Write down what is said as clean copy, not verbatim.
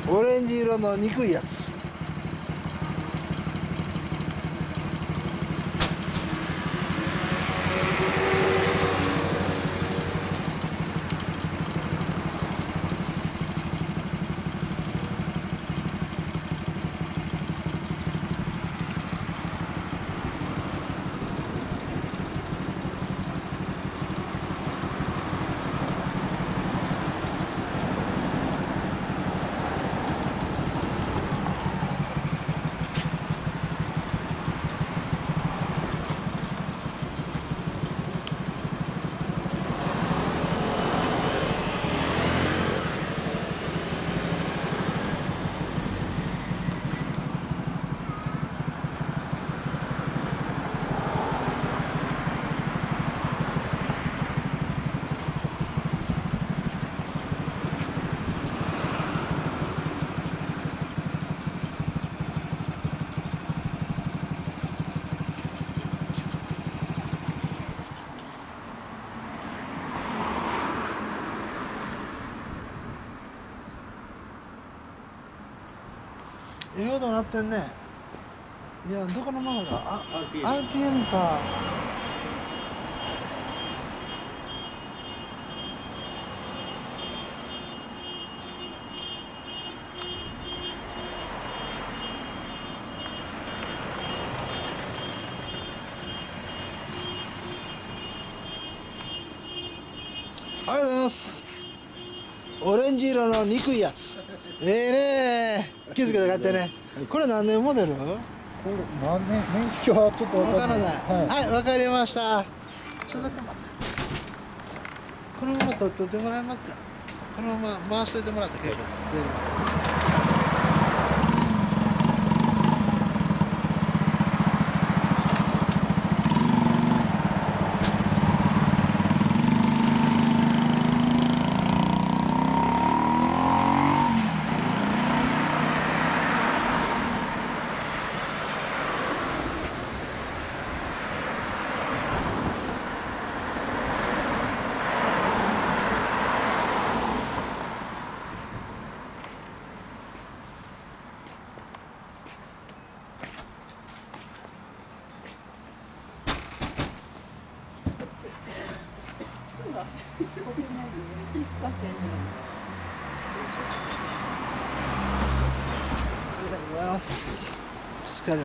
オレンジ色の憎いやつ。ええ音鳴ってんね。いや、どこのままだ。あ、RPM か。ありがとうございます。オレンジ色の憎いやつ。ええねー。気づけて買ってね。これ何年モデル？ これ何年、年式はちょっとわからない。 はい、 はい、わかりました。ちょっとだけ待って。このまま取ってもらえますか。このまま回しといてもらって結構です。出るまで。ありがとうございます。